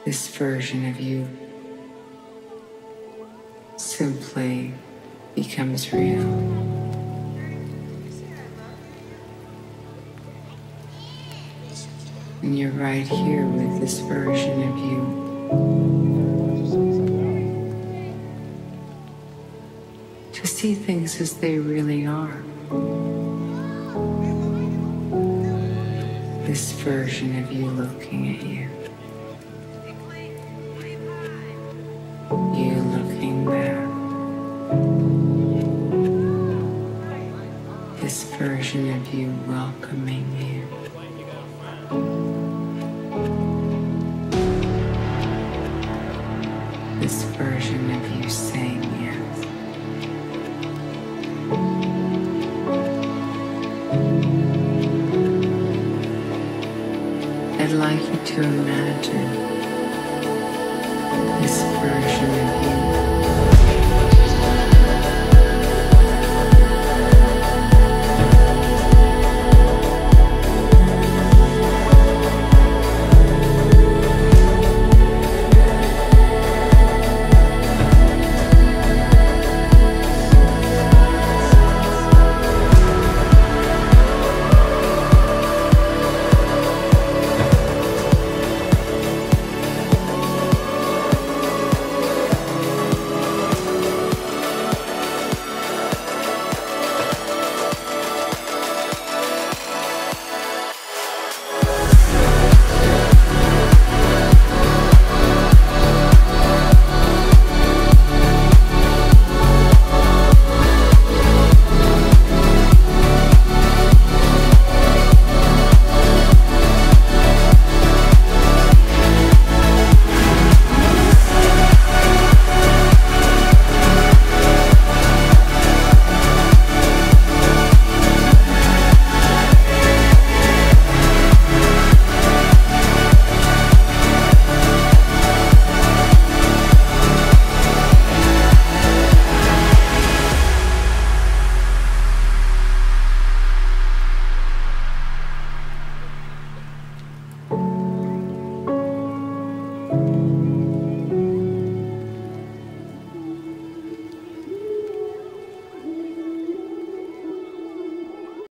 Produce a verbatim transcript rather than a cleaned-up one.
This version of you simply becomes real. And you're right here with this version of you. To see things as they really are. This version of you looking at you. You looking back. This version of you welcoming you. This version of you saying yes. I'd like you to imagine this version of you